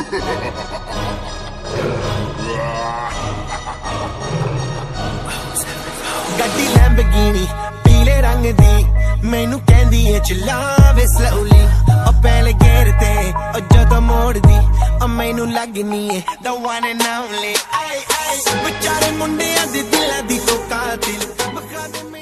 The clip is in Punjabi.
ਗੱਡੀ ਲੈਂਬਰਗਿਨੀ ਪੀਲੇ ਰੰਗ ਦੀ ਮੈਨੂੰ ਕਹਿੰਦੀ ਏ ਚਲਾਵੇ ਸਲੋਲੀ ਉਹ ਪਹਿਲੇ ਗੇਰ ਤੇ ਉਹ ਜਦੋਂ ਮੋੜਦੀ ਉਹ ਮੈਨੂੰ ਲੱਗਨੀ ਏ the one and only ਵਿਚਾਰੇ ਮੁੰਡਿਆਂ ਦੇ ਦਿਲਾਂ ਦੀ ਤੂੰ ਕਾਤਿਲ